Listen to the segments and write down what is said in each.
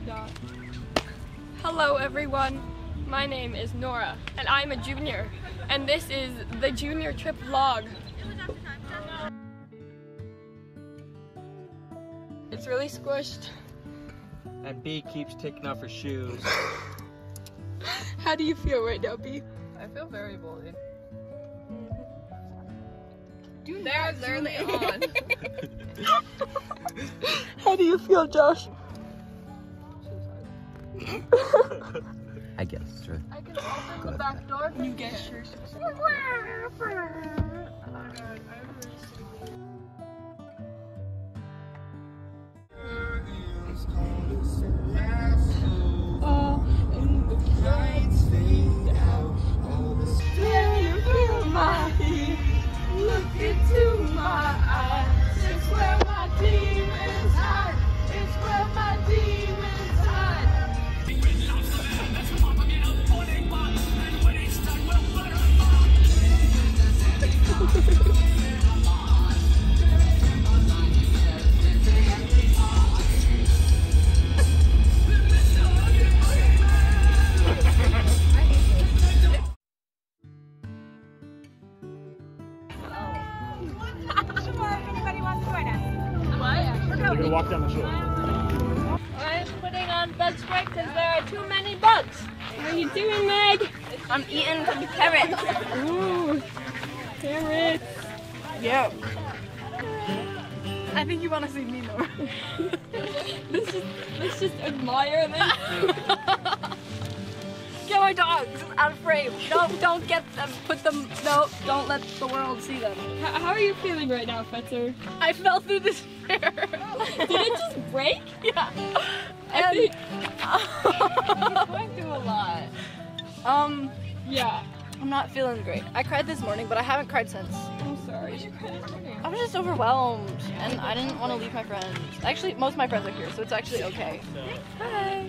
dot. Hello everyone, my name is Norah and I'm a junior and this is the junior trip vlog. It's really squished. And B keeps taking off her shoes. How do you feel right now, B? I feel very bullied. They're literally on. How do you feel, Josh? I guess, right? I can open the back door if you get it. Look into my eyes. It's where my demons hide. It's where my demons hide. We're gonna walk down the shore. I'm putting on bug spray because there are too many bugs. What are you doing, Meg? I'm eating some carrots. Ooh, carrots. Yeah. I think you want to see me more. Let's just admire this. Get my dogs out of frame. No, don't get them. Put them. No, don't let the world see them. How are you feeling right now, Fetzer? I fell through this chair. Did it just break? Yeah. I think. I'm going through a lot. Yeah. I'm not feeling great. I cried this morning, but I haven't cried since. I'm sorry. I was just overwhelmed, and I didn't want to leave my friends. Actually, most of my friends are here, so it's actually okay. Hi.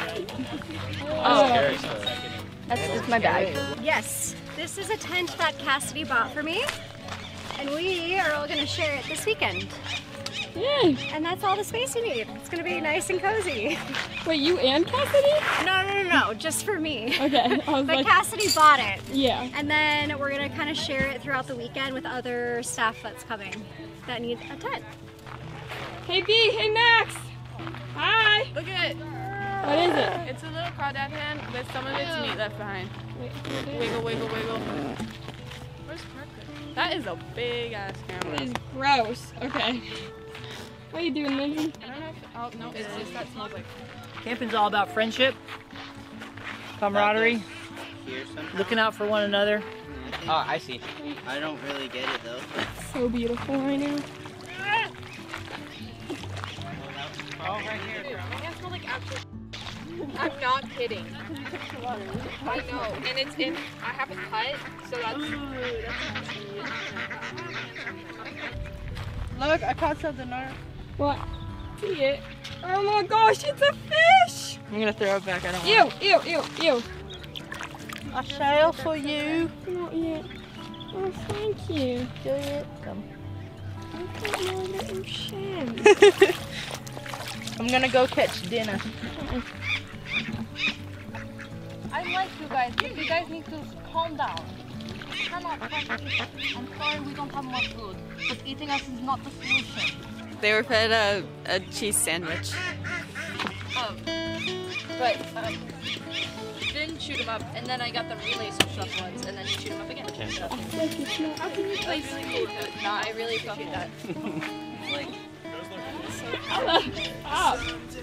That's my bag. Yes, this is a tent that Cassidy bought for me, and we are all gonna share it this weekend. Yay! And that's all the space you need. It's gonna be nice and cozy. Wait, you and Cassidy? No, just for me. Okay, I was But like, Cassidy bought it. yeah. And then we're gonna kind of share it throughout the weekend with other staff that's coming that need a tent. Hey B, hey Max! Hi! Look at it. What is it? It's a little crawdad hand with some of its meat left behind. Wait, Wiggle, wiggle, wiggle. Where's Parker? That is a big ass camera. it is gross. Okay. What are you doing, Lindsay? I don't know if, oh no, it's just that smells like. Camping's all about friendship, camaraderie, looking out for one another. Oh, I see. I don't really get it though. It's so beautiful right now. Oh, right here. It smells like actual. I'm not kidding. I know, and it's in. I have a cut, so that's. Look, I caught something, Norah. What? See it? Oh my gosh, it's a fish! I'm gonna throw it back. I don't want Ew, ew, ew, ew. a shell for you. Not yet. Oh, thank you. Do it. Come. Look at my little shell. I'm gonna go catch dinner. I like you guys, but you guys need to calm down. You cannot fight each. I'm sorry we don't have much food, but eating us is not the solution. They were fed a cheese sandwich. Didn't shoot them up, and then I got the really stuffed ones, and then you shoot them up again. How can you play really good? No, I really fucking that. Stop.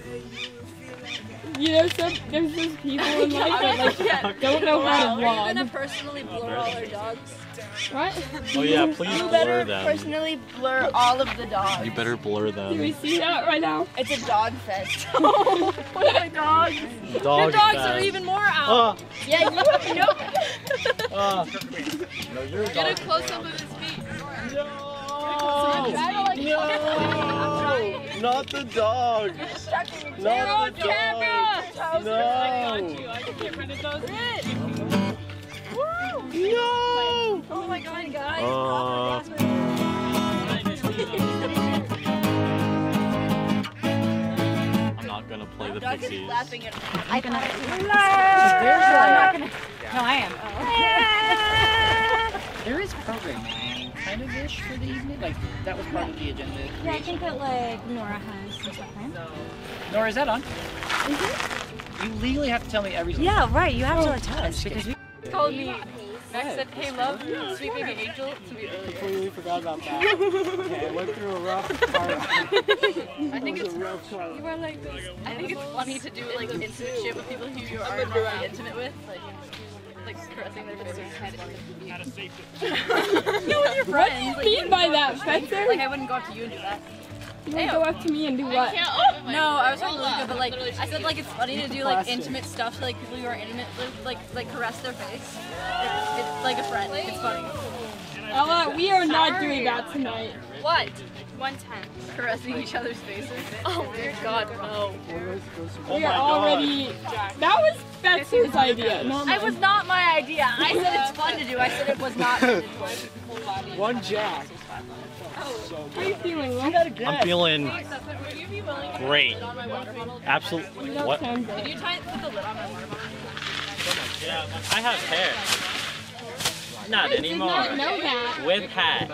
You know, there's those people in life that don't know how to Are you gonna vlog. personally blur all our dogs? What? Oh yeah, please You blur better them. personally blur all of the dogs. You better blur Do we them. see that right now? It's a dog fest. What are my dogs? Your dogs are even more out. Yeah, you have no. No, you're a Get a dog. close up of his feet. No, not the dog. They're on Not the camera! dog. No. I can get rid of those. No. Oh my god, guys. I'm not gonna play. play the Doug is Pixies. laughing at me. I can. No, I am. There is programming, kind of ish for the evening. Like that was part of the agenda. Yeah, I think that like Norah has some stuff planned. Nora, is that on? You legally have to tell me everything. Yeah, right. You have to tell us because we. Told me. Max said, "Hey, love, sweet baby angel." To me earlier. Completely forgot about that. Okay, I went through a rough part. I think it's rough part. you are like this. I think it's funny to do like intimate shit with people who you are not really intimate with, like caressing their faces. With your friends. What do you mean by that, Fetzer? Like I wouldn't go up to you and do that. You would go up to me and do what? No, I was talking really good, but like I said, like it's funny to do like intimate stuff to like people you are intimate with, like caress their face. It's like a friend. It's funny. Ella, we are not doing that tonight. What? 110. Caressing each other's faces. Oh dear God, no. We are already. That was Fetzer's idea, not It mine. was not my idea. I said it's fun to do. I said it was not fun to do. One jack. How are you feeling, Will? I'm feeling great. Absolutely. You don't What? sound Did good. you put the lid on my water bottle? Yeah, I have hair. Not I did anymore. not know that. With hat.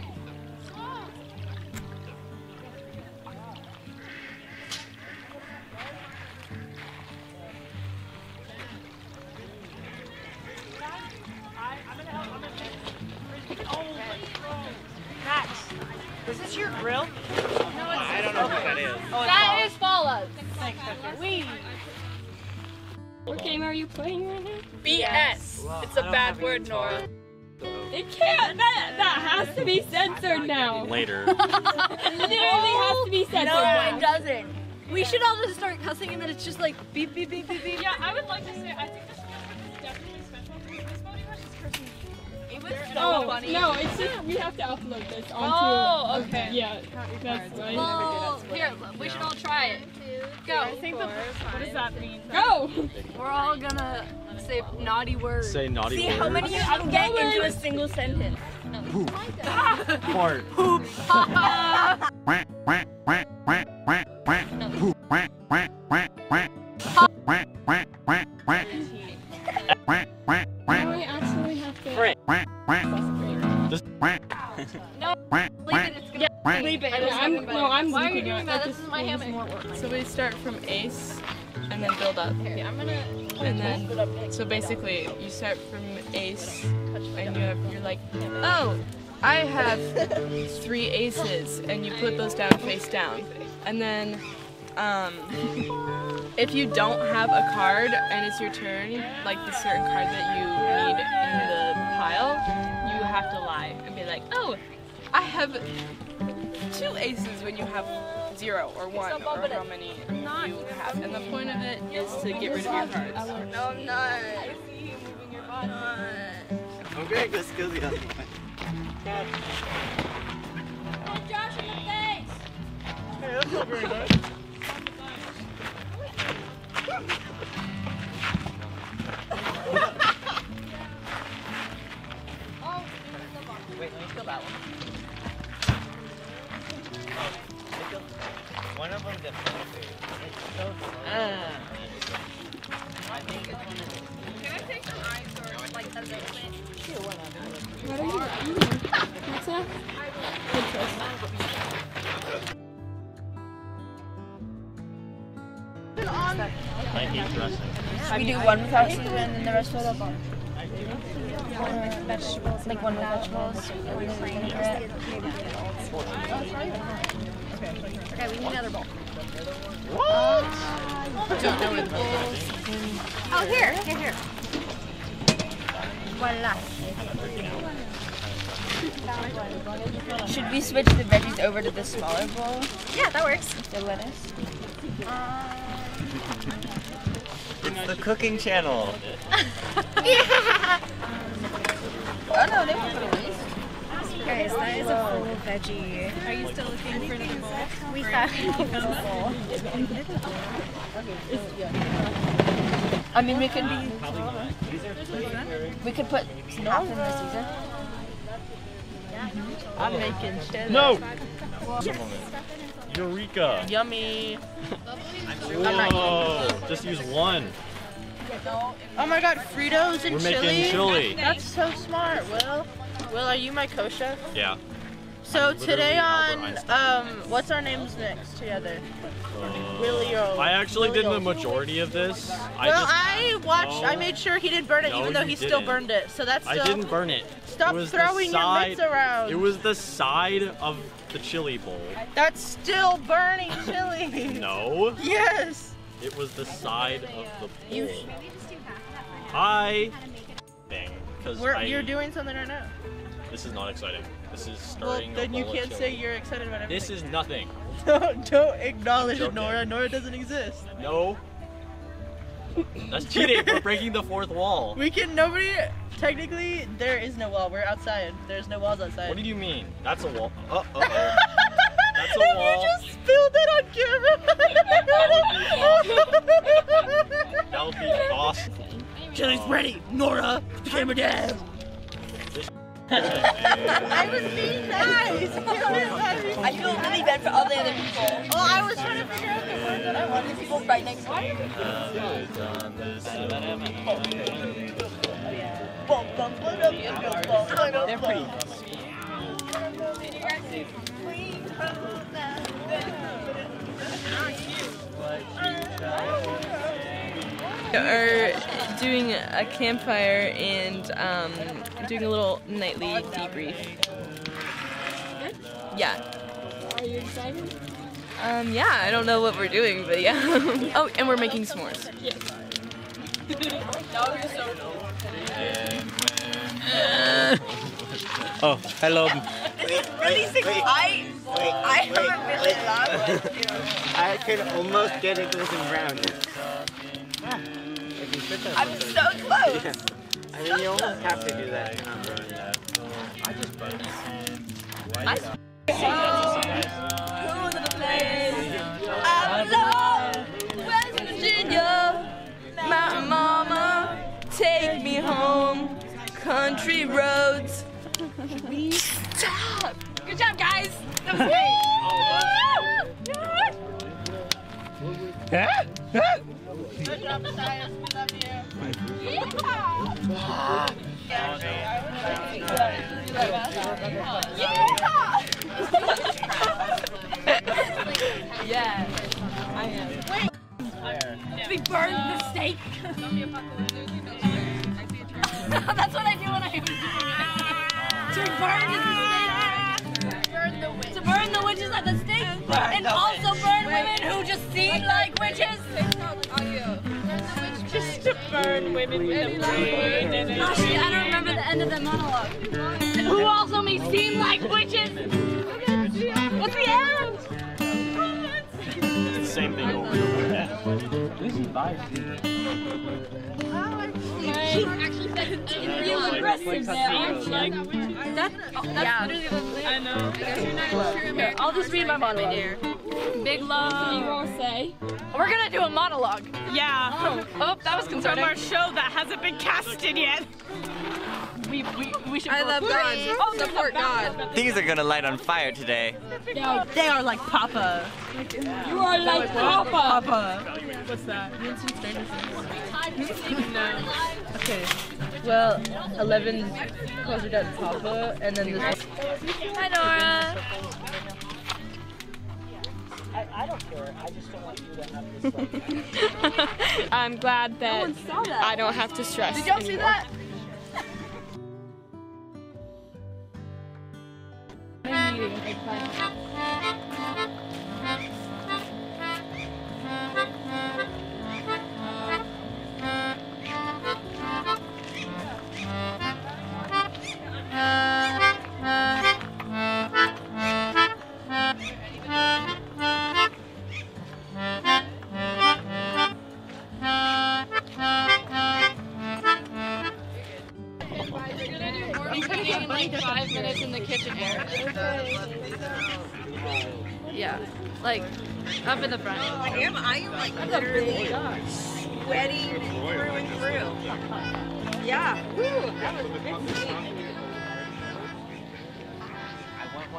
Is this your grill? I don't know what that is. That is FALA. What game are you playing right now? BS. It's a bad word, Norah. It can't. That has to be censored now. Later. It literally has to be censored No, now. it doesn't. We should all just start cussing and then it's just like beep, beep, beep, beep, beep. Yeah, I would like to say, I think this is definitely special because this voting was just cursing. It was so Oh, funny. no, it's just we have to upload this onto. Oh, okay. Yeah, that's right. Well, here, we should all try it. Go. I think what does that mean? Go! We're all gonna say naughty words. Say naughty See words. how many you can get into a single sentence. Fart. Now I actually have to. Frick. Leave it. I'm Why are you leaving doing it. that? This is my hammock. So we start from ace and then build up. And then, so basically, you start from ace and you're like, oh, I have 3 aces, and you put those down face down. And then, if you don't have a card and it's your turn, like the certain card that you need in the pile, you have to lie and be like, oh, I have 2 aces when you have 0 or 1 or how many you have. And the point of it is to get rid of your cards. No, I'm not. I see you moving your body. Okay, let's go the other way. Josh in the face. Hey, that's not very nice. Wait, let me kill that one. One of them definitely. It's so I think it's one of them. Can I take some ice or like a liquid? What are you eating? What's that? Good choice. I hate dressing. We do one without season and then the rest with a one with vegetables. Like one with vegetables. Okay, we need another bowl. Oh, here. Voila. Should we switch the veggies over to the smaller bowl? Yeah, that works. The lettuce. It's the cooking channel. Yeah. Oh no, they won't put a waste. Guys, that is a full veggie. Are you still looking for another bowl? We have a bowl. I mean, we could be. We could put half in the Caesar. I'm making chili. No! Eureka! Yummy. Whoa! Just use one. Oh my god, Fritos and We're chili? making chili. That's so smart, Will. Will, are you my co-chef? Yeah. So today on, Einstein. what's our names next together? Willie or I actually did the Willie-o. majority of this. I watched, No. I made sure he didn't burn it, No, even though you he still didn't. burned it. So that's still. I didn't burn it. Stop It was the throwing your side- mitts around. It was the side of the chili bowl. That's still burning chili. No. Yes. It was the side of the bowl. You. I. Dang. Because You're doing something right now. This is not exciting. This is Well, stirring. then a you bowl of can't chili. say you're excited about everything. This is nothing. Don't acknowledge Joking. Nora. Nora doesn't exist. No. That's cheating. We're breaking the fourth wall. We can. Technically, there is no wall. We're outside. There's no walls outside. What did you mean? That's a wall. Uh-oh. That's a wall. You just spilled it on camera. That would be awesome. Chili's ready. Nora, put the camera down. I was being nice. I feel really bad for all the other people. Well, I was trying to figure out the words that I wanted. The people right next to me. They're pretty. Are doing a campfire and doing a little nightly debrief. Yeah. Are you excited? Yeah, I don't know what we're doing, but yeah. Oh, and we're making s'mores. Yes. Oh, hello. I could almost get it golden brown. I'm so close. Yeah. I mean, you almost have to do that. West Virginia, my mama, take me home. Country roads. Stop. Good job, guys. That was great. Good job, Matthias. We love you. Yeah, I am. We burned the steak. That's what I do when I do it. To burn the steak. To burn the witches at the stake. And also burn women who just seem like witches. Just to burn women with a blade. Actually, I don't remember the end of the monologue. Who also may seem like witches. What's the end? It's the same thing over and over again. Real aggressive there, aren't you? That's literally the I know. Here, I'll just read my monologue. Big You love. won't say. We're gonna do a monologue. Yeah. Oh, that was From concerning. our show that hasn't been casted yet. We should. I love God. Support God. Things are gonna light on fire today. They are like Papa. You are like Papa. Papa. What's that? No. Okay. Well, 11 calls her dad Papa, and then this. Hi, Norah. I don't care. I just don't want you to have this like. I'm glad that I don't have to stress. Did y'all see that? I'm putting it in like 5 minutes in the kitchen area. Yeah, like up in the front. I am like literally sweaty through and through. Yeah. Woo, that was good.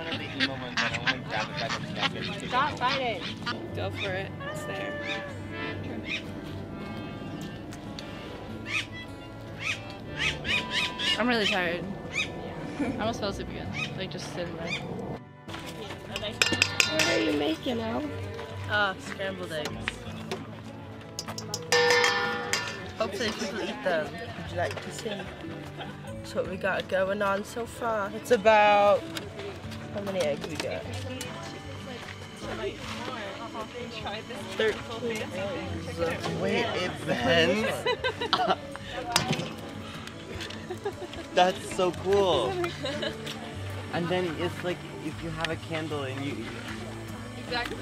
one of the emo ones and I want to grab it by the neck and take Stop it. fighting. Go for it. It's there. I'm really tired. I almost fell asleep again. Like just sitting there. What are you making, Al? Scrambled eggs. Hopefully people eat them. Would you like to see? That's what we got going on so far. It's about... How many eggs we got? 13 eggs. Wait, it bends? That's so cool. And then it's like if you have a candle and you... Exactly.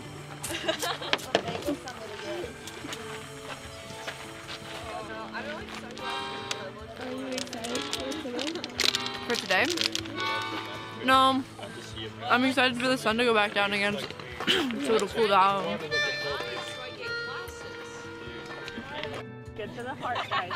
Are you excited for today? For today? No. I'm excited for the sun to go back down again so it'll cool down. Get to the heart, guys.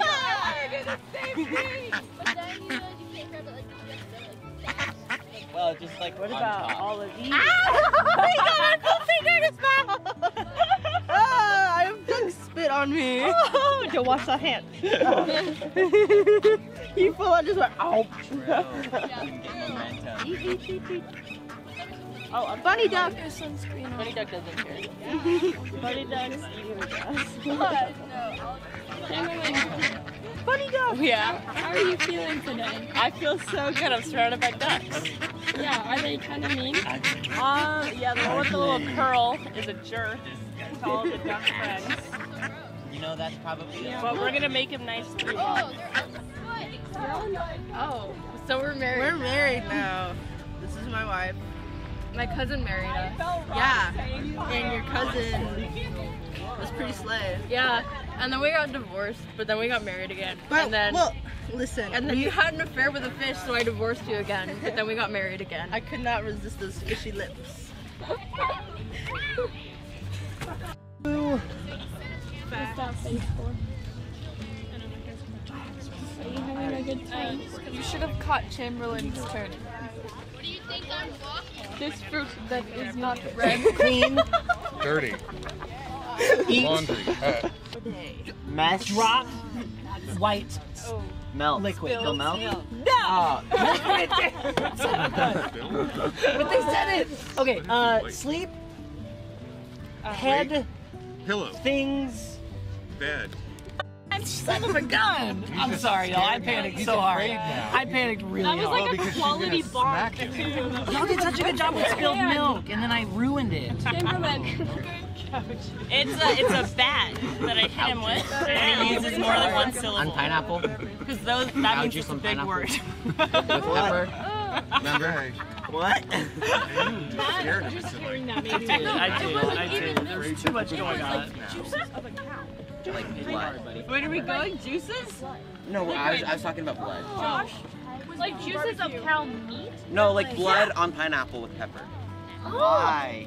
Well, just like What on about top. all of these? He got my finger in his mouth! I have duck spit on me. To wash the hands. He full on just went, ouch. Bro, you can get momentum. Oh, a Bunny duck. bunny duck doesn't care. Bunny ducks. Bunny duck. Yeah. How are you feeling today? I feel so good. I'm surrounded by ducks. Yeah. Are they kind of mean? Yeah, the one with the little curl is a jerk. To all the duck friends. You know, that's probably... But we're gonna make him nice to them. Oh, so we're married. We're married now. This is my wife. My cousin married us. Yeah. And your cousin was pretty slay. Yeah, and then we got divorced, but then we got married again. But, and then, well, listen. and then you had an affair with a fish, so I divorced you again. But then we got married again. I could not resist those fishy lips. What's that face for? Are you having a good time? You should have caught Chamberlain's turn. This fruit that is not red. Clean. Dirty. Eat. Laundry. Mess. Drop white Melt. liquid. It'll melt? No! Oh. But they said it! Okay, sleep, head, Pillow. things. Bed. Son of a gun! I'm sorry, y'all. I panicked so hard. I panicked really That was hard. like a quality bar. Y'all did such a good job with spilled milk, and then I ruined it. Chamberlain. It's a bat that I hit him with, and he uses more than one syllable. On pineapple? Because that means it's a big word. With pepper? Remember? What? Scared of me tonight. I did. There was too much going on. Like blood. Where are we going? Juices? No, I was talking about blood. Josh? Like juices of cow meat? No, like blood on pineapple with pepper. Why?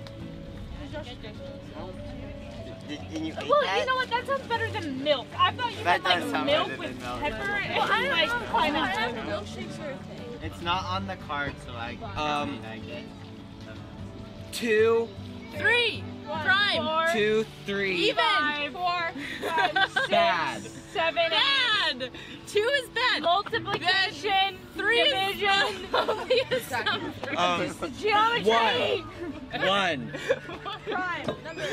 Didn't you eat Well, that? you know what? That sounds better than milk. I thought you That meant does like sound milk better with than milk. pepper and like pineapple. Milkshakes are a thing. It's not on the card, so I get 2, 3. Prime. 2, 3. Even. 4, 5, 6, bad. 7, 8. Bad. 2 is bad. Multiplication, 3 is division, geometry. 1. prime.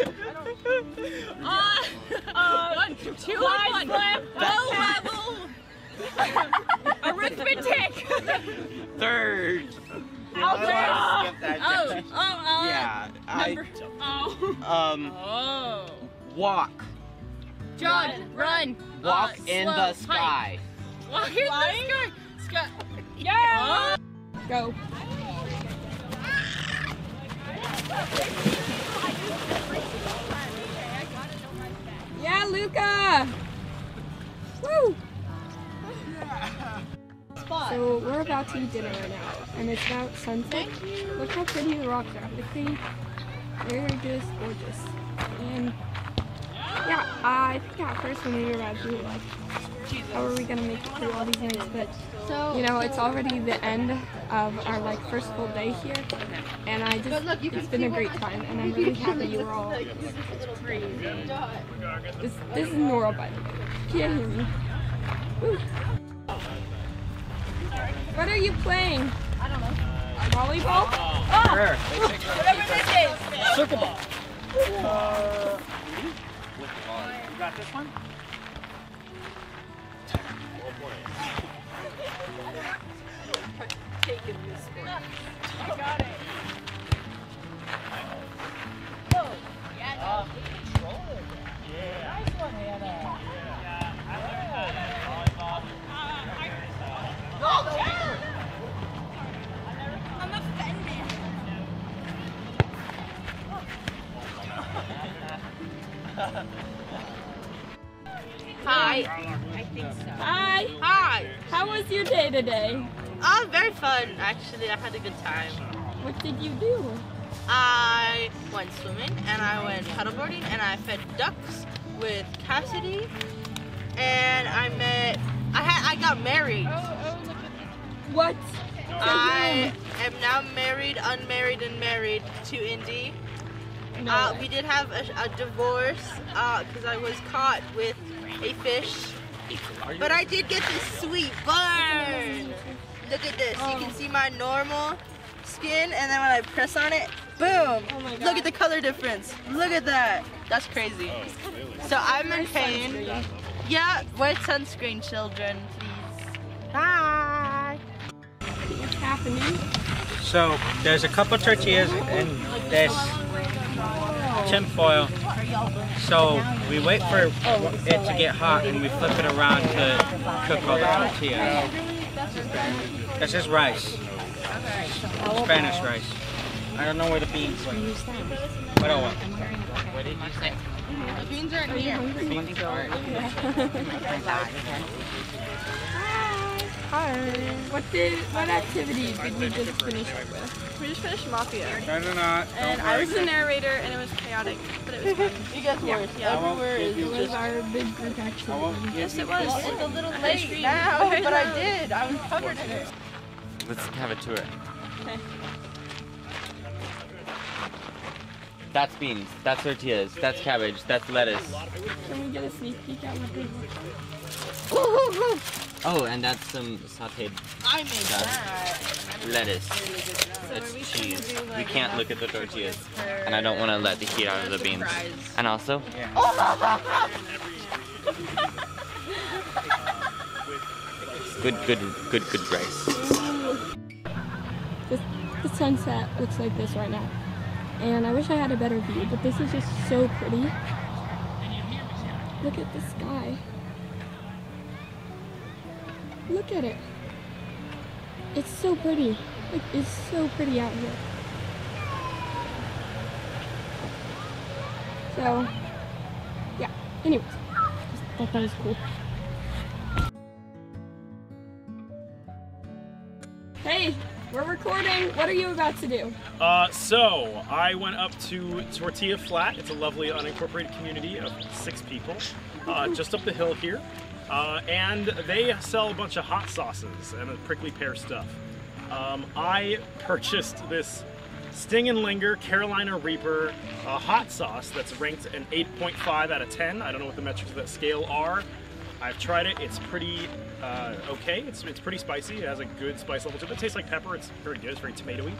1, 2, and 1. Bell level. Arithmetic. Third. Algebra. Skip that. Yeah. Oh. Walk. John, run. Walk in slow, the sky. Walk in the sky. Sky. Yeah. Go. Yeah, Luca. Woo. So we're about to eat dinner right now, and it's about sunset. Look how pretty the rocks are. They're just gorgeous. And Yeah, I think at first when we were about to do like, how are we gonna make it through all these nights? But you know, it's already the end of our like first full day here, and it's been a great time, and I'm really happy you were all free. This is Norah, by the way. Can't hear me. Woo. What are you playing? I don't know. Volleyball? Sure. Whatever this is. Circle ball. You got this one? Taking this one. I got it. Whoa. Yeah, no. Control it. Yeah. Nice one, Hannah. Yeah. I learned volleyball. I'm offended. Hi. I think so. Hi. Hi. How was your day today? Oh, very fun, actually. I had a good time. What did you do? I went swimming, and I went paddleboarding, and I fed ducks with Cassidy, and I got married. What? I am now married, unmarried, and married to Indy. No. We did have a divorce because I was caught with a fish, but I did get this sweet burn. Look at this. You can see my normal skin, and then when I press on it, boom! Oh my God. Look at the color difference. Look at that. That's crazy. So I'm in pain. Yeah, wear sunscreen, children, please. Bye. What's happening? So there's a couple tortillas and this tin foil. So we wait for it to get hot and we flip it around to cook all the tortillas. This is rice. Spanish rice. I don't know where the beans went. What else? What did you say? The beans are in here. Beans are in here. Hi. What activity did we just finish with? We just finished Mafia. Try to not. And I was the narrator, and it was chaotic, but it was fun. You guys worse. Everywhere is It was our big group activity. Yes, it was. It's a little late now, but I did. I was covered in it. Let's have a tour. Okay. That's beans, that's tortillas, that's cabbage, that's lettuce. Can we get a sneak peek at what they Oh, and that's some sauteed I made stuff. Lettuce. That's cheese. do, like, We can't look at the tortillas. for And I don't want to let the heat out of the beans. fries. And also, good rice. The sunset looks like this right now. And I wish I had a better view, but this is just so pretty. Look at the sky. Look at it. It's so pretty. Like, it's so pretty out here. So, yeah. Anyways, just thought that was cool. Hey, we're recording. What are you about to do? So I went up to Tortilla Flat. It's a lovely unincorporated community of 6 people, just up the hill here. And they sell a bunch of hot sauces and prickly pear stuff. I purchased this Sting and Linger Carolina Reaper hot sauce that's ranked an 8.5 out of 10. I don't know what the metrics of that scale are. I've tried it. It's pretty okay. It's pretty spicy. It has a good spice level to it. It tastes like pepper. It's very good. It's very tomatoey.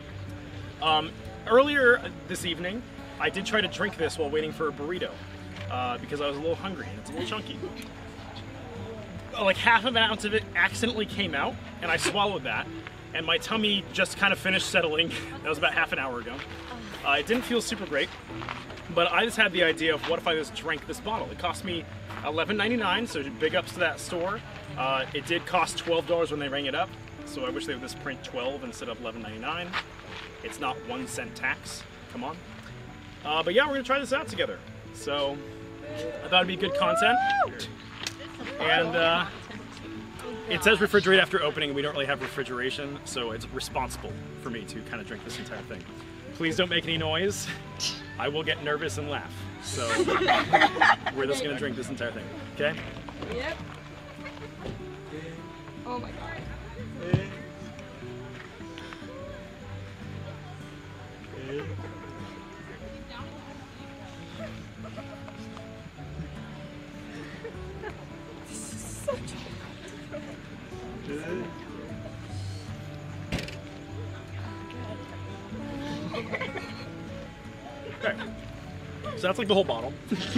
Earlier this evening, I did try to drink this while waiting for a burrito because I was a little hungry and it's a little chunky. Like half of an ounce of it accidentally came out, and I swallowed that, and my tummy just kind of finished settling. That was about half an hour ago. It didn't feel super great, but I just had the idea of what if I just drank this bottle. It cost me $11.99, so big ups to that store. It did cost $12 when they rang it up, so I wish they would just print 12 instead of $11.99. It's not 1 cent tax. Come on. But yeah, we're gonna try this out together. So I thought it'd be good content. And it says refrigerate after opening, and we don't really have refrigeration, so it's responsible for me to kind of drink this entire thing. Please don't make any noise. I will get nervous and laugh. So we're just gonna drink this entire thing. Okay? Yep. Oh my god. Okay. So that's like the whole bottle.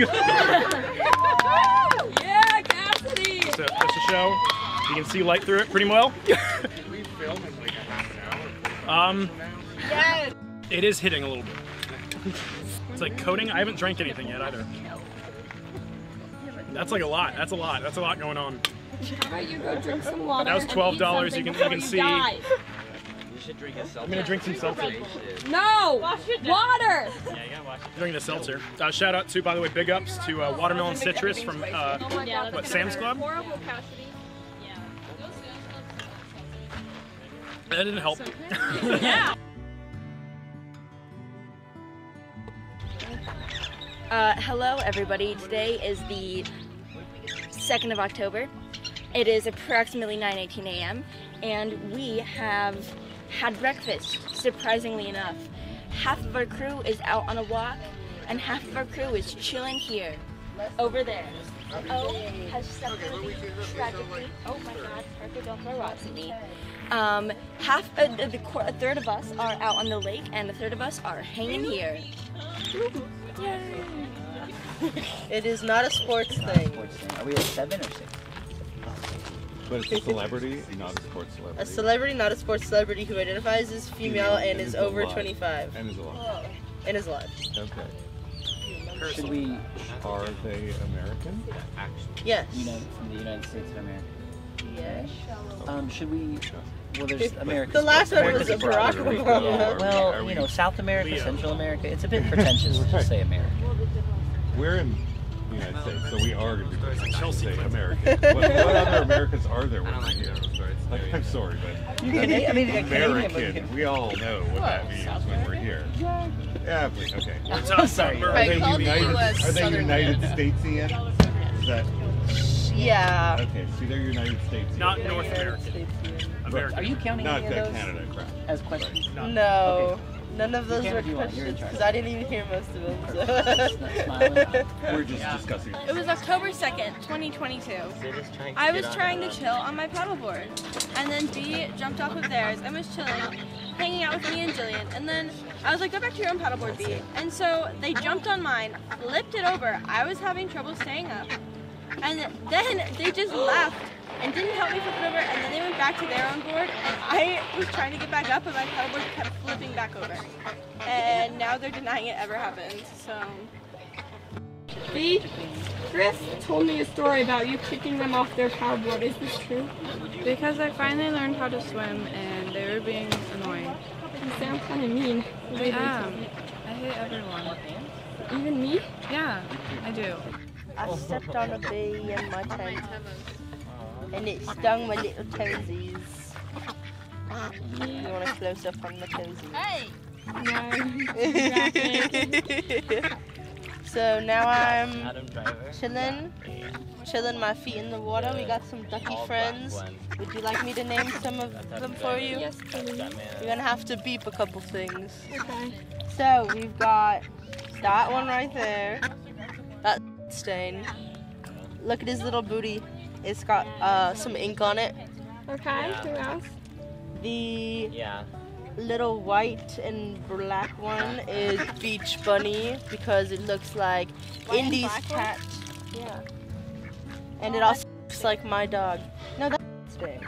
Yeah, Cassidy! So just to show, you can see light through it pretty well. Did we film in like a half an hour? Yes! It is hitting a little bit. It's like coating. I haven't drank anything yet either. That's like a lot. That's a lot. That's a lot going on. How about you go drink some water? That was $12. You can see. You should drink a seltzer. I'm gonna drink some seltzer. No! Water! Yeah, you gotta wash it. Drinking a seltzer. Shout out to, by the way, big ups to Watermelon Citrus from what, Sam's Club? Horrible, Cassidy. That didn't help. Yeah. Hello everybody, today is the 2nd of October. It is approximately 9:18 a.m. and we have had breakfast, surprisingly enough. Half of our crew is out on a walk and half of our crew is chilling here, over there. O has suffered tragically. Oh my god, Parker, don't throw rocks at me. A third of us are out on the lake and a third of us are hanging here. Yay. It is not a sports thing. Are we at 7 or 6? But it's a celebrity, not a sports celebrity. A celebrity, not a sports celebrity who identifies as female and is over alive. 25. And is alive. And is alive. Okay. Should we? Are they American? Yes. From the United States of America. Yes. Should we? Well, there's America. The last one America's was a abroad. Barack Obama. Well, South America, Central America. It's a bit pretentious to say America. We're in the United States, so we are going to be Chelsea American. What other Americans are there? Like, I'm sorry, but American. We all know what that means when we're here. Yeah, please. Okay. I'm sorry. Are they United Statesian? Is that? Yeah. Okay, see, they're United States. Not North American. Are you counting Not any of that those Canada crap. as questions? No. Okay. None of those You were can if you want. You're in questions charge. because I didn't even hear most of them. We're just discussing. It was October 2nd, 2022. I was trying to chill on my paddleboard, and then B jumped off of theirs and was chilling, hanging out with me and Jillian. And then I was like, go back to your own paddleboard, B. And so they jumped on mine, flipped it over. I was having trouble staying up. And then they just left and didn't help me flip it over, and then they went back to their own board, and I was trying to get back up, and my paddleboard kept flipping back over. And now they're denying it ever happened, so... B, Chris told me a story about you kicking them off their paddleboard. Is this true? Because I finally learned how to swim, and they were being annoying. You sound kind of mean. I am. I hate everyone. Even me? Yeah, I do. I stepped on a bee in my tent, and it stung my little toesies. You want a close up on my toesies? Hey! So now I'm chilling my feet in the water. We got some ducky friends. Would you like me to name some of them for you? Yes, please. You're gonna have to beep a couple things. Okay. So we've got that one right there. That stain. Look at his little booty. It's got some ink on it. Okay, who else? The little white and black one is Beach Bunny because it looks like Indy's cat. Yeah. And it also looks like my dog. No, that's stain.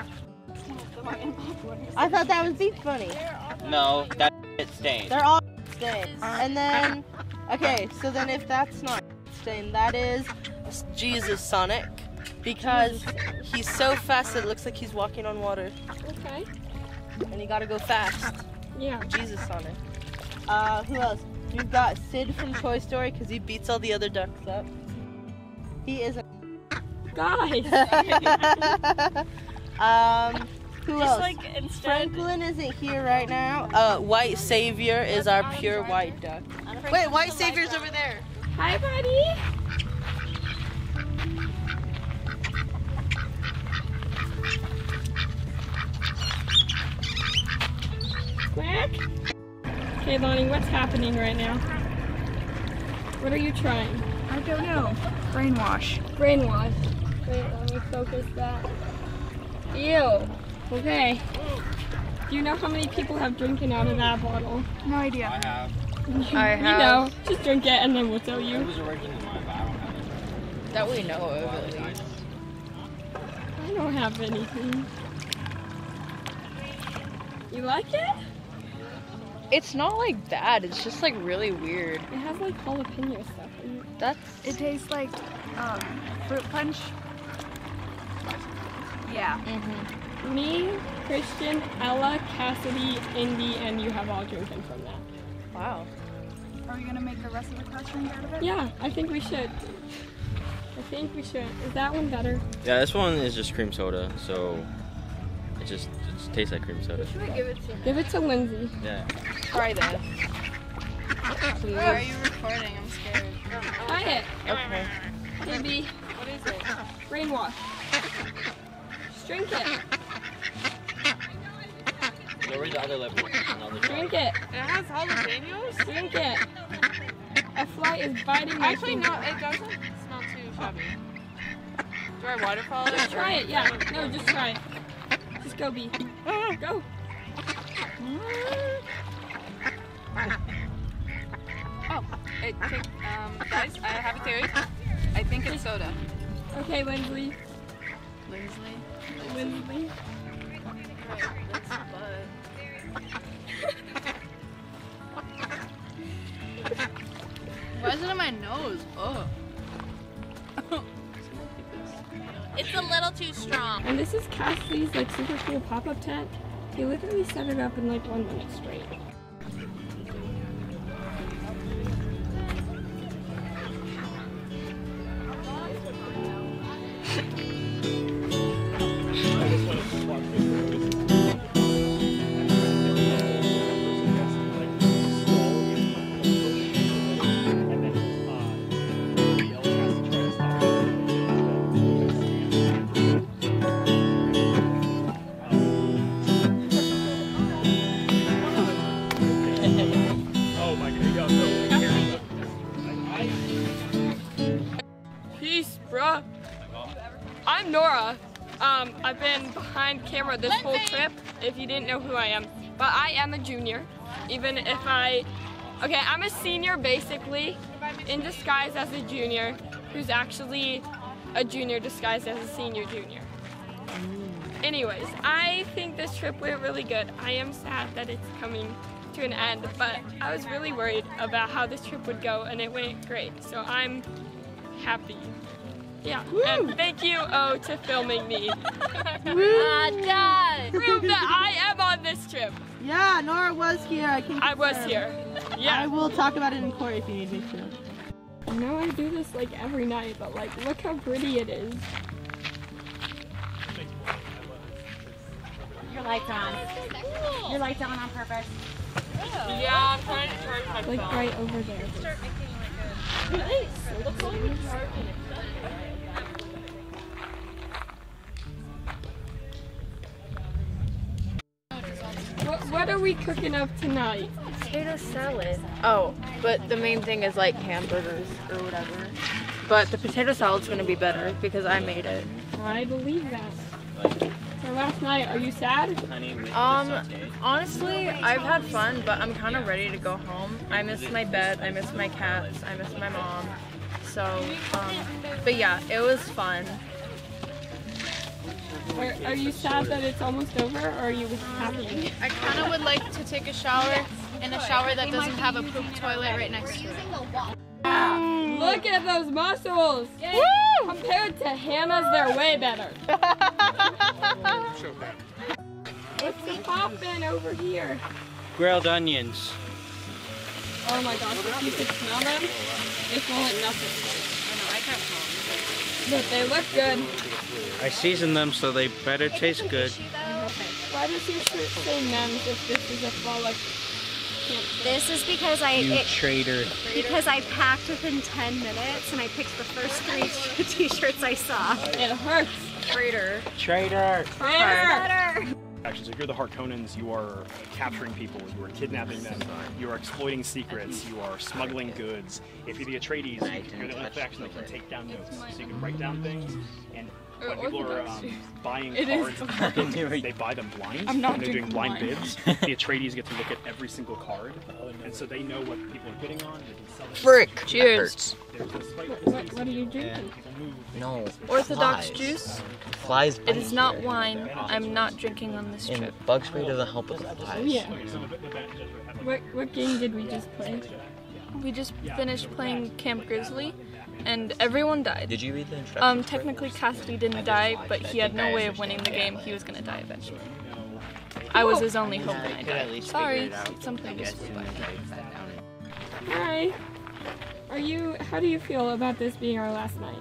I thought that was Beach Bunny. No, that's stained. They're all stains. And then, okay, so then if that's not stain, that is Jesus Sonic because he's so fast it looks like he's walking on water. Okay. And you gotta go fast. Yeah. Jesus Sonic. Who else? We've got Sid from Toy Story because he beats all the other ducks up. He is a guys. Who else? Franklin isn't here right now. White Savior is our pure white duck. Wait, White Savior's over there. Hi, buddy. Quick. Okay, Lonnie, what's happening right now? What are you trying? I don't know. Brainwash. Brainwash. Wait, let me focus that. Ew. Okay. Do you know how many people have drinking out of that bottle? No idea. I have. I You have. know. Just drink it and then we'll tell you. It was originally mine, but I don't have it. That we know of, at least. I don't have anything. You like it? It's not like bad, it's just like really weird. It has like jalapeno stuff in it. That's... It tastes like fruit punch. Yeah. Mm-hmm. Me, Christian, Ella, Cassidy, Indy, and you have all drinking from that. Wow. Are we gonna make the rest of the class drink out of it? Yeah, I think we should. I think we should. Is that one better? Yeah, this one is just cream soda, so it just tastes like cream soda. Should we give it to Give it to Lindsay. Yeah. Try this. Why are you recording? I'm scared. Try it. Okay. Baby. What is it? Brainwash. Just drink it. No, read the other level. Drink it. It has jalapenos? Drink it. A fly is biting my Actually, finger. no, it doesn't smell too shabby. Do I waterfall it? Just try it, yeah. No, just try it. Just go, B. Go. Oh, guys, I have a theory. I think it's soda. Okay, Lindsay. Lindsay? Lindsay. Why is it on my nose? Oh. It's a little too strong. And this is Cassidy's like super cool pop-up tent. He literally set it up in like 1 minute straight. Peace, bruh. I'm Norah. I've been behind camera this whole trip, if you didn't know who I am. But I am a junior, even if okay, I'm a senior basically, in disguise as a junior, who's actually a junior disguised as a senior junior. Anyways, I think this trip went really good. I am sad that it's coming to an end, but I was really worried about how this trip would go, and it went great, so I'm happy. Yeah, and thank you, O, to filming me. Dad! Prove that I am on this trip. Yeah, Nora was here. I was here. Yeah. I will talk about it in court if you need me to. I know I do this like every night, but like, look how pretty it is. Your light's on. Your light's on purpose. Yeah, I'm trying to charge my phone. Like right over there. Start making like a... Look what we're charging it. What are we cooking up tonight? Potato salad. Oh, but the main thing is like hamburgers or whatever. But the potato salad's gonna be better because I made it. I believe that. So last night, are you sad? Honestly, I've had fun, but I'm kind of ready to go home. I miss my bed, I miss my cats, I miss my mom. So, but yeah, it was fun. Are you sad that it's almost over, or are you happy? I kind of would like to take a shower in a shower that doesn't have a poop toilet right next to it. Look at those muscles! Woo! Compared to Hannah's, they're way better. What's the poppin' over here? Grilled onions. Oh my gosh, if you could smell them, they smell like nothing. I know, I can't smell them. But they look good. I seasoned them so they better taste good. Okay. Why does your shirt say men's if this is a FALA can't. This is because I traitor. Because I packed within 10 minutes and I picked the first 3 t-shirts I saw. It hurts. Traitor. Traitor. Traitor. Actually, so if you're the Harkonnens, you are capturing people, you are kidnapping them, you are exploiting secrets, you are smuggling goods. If you're the Atreides, you're the only faction that can take down notes. So you can write down things, and when people are buying cards, they buy them blind, and they're doing blind bids. The Atreides get to look at every single card, and so they know what people are bidding on. They can sell it. Frick! Cheers! What are you drinking? No. Orthodox flies. juice. Flies It is not wine. I'm not drinking on this trip. And bug spray doesn't help with the flies. Yeah. What game did we just play? We just finished playing Camp Grizzly, and everyone died. Did you read the instructions? Technically Cassidy didn't die, but he had no way of winning the game. He was gonna die eventually. I was his only hope when I died. Sorry, something just flew by. Hi. How do you feel about this being our last night?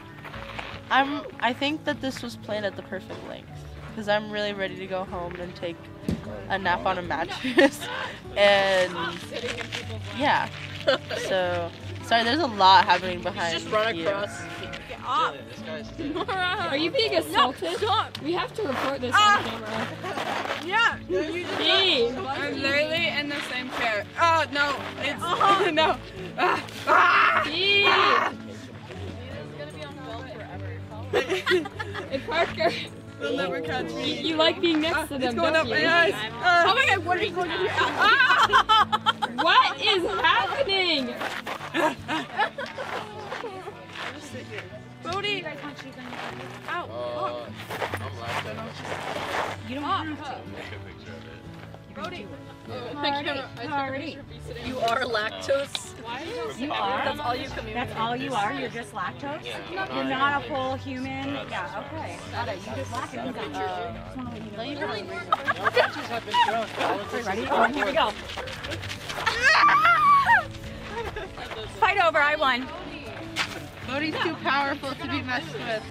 I think that this was planned at the perfect length, because I'm really ready to go home and take a nap on a mattress. And yeah, so sorry, there's a lot happening behind Just run you. across. Norah, are you being assaulted? Stop. We have to report this on camera. Yeah. B. I'm literally in the same chair. Oh no, it's no. B. Hey Parker. They'll never catch me. You like being next to them, It's going don't up my you? eyes. Oh my god, what are you going to do? What is happening? Bodhi! Ow! You don't have to. Bodhi! You are lactose. You are. That's all you communicate. That's all you are. You're just lactose. You're not a full human. Yeah. Okay. Got it. You just lactose. Just want to let you know. Ready? Oh, here we go. Fight over. I won. Bodhi's too powerful to be messed with.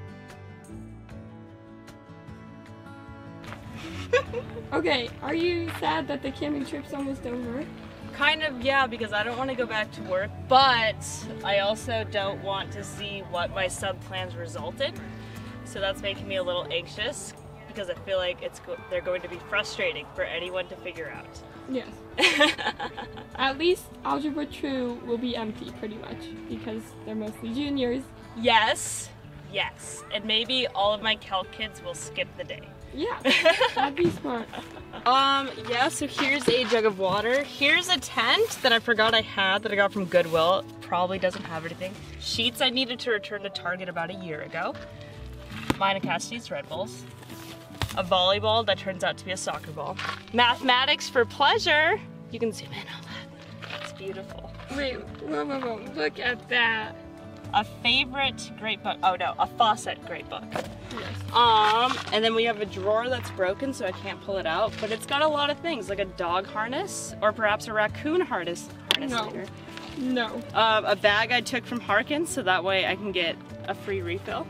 Okay, are you sad that the camping trip's almost over? Kind of, yeah, because I don't want to go back to work, but I also don't want to see what my sub-plans resulted. So that's making me a little anxious because I feel like they're going to be frustrating for anyone to figure out. Yes. At least Algebra 2 will be empty pretty much because they're mostly juniors. Yes, yes, and maybe all of my calc kids will skip the day. Yeah, that'd be smart. Yeah, so here's a jug of water. Here's a tent that I forgot I had that I got from Goodwill. It probably doesn't have anything. Sheets I needed to return to Target about a year ago. Mine and Cassidy's Red Bulls. A volleyball that turns out to be a soccer ball. Mathematics for pleasure. You can zoom in on that. It's beautiful. Wait, whoa, look at that. A favorite great book. Oh no, a faucet great book. Yes. And then we have a drawer that's broken, so I can't pull it out, but it's got a lot of things, like a dog harness, or perhaps a raccoon harness No. later. No. A bag I took from Harkins, so that way I can get a free refill.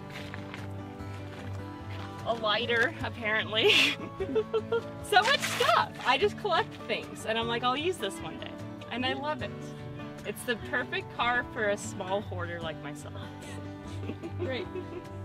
A lighter, apparently. So much stuff. I just collect things, and I'm like, I'll use this one day. And I love it. It's the perfect car for a small hoarder like myself. Great.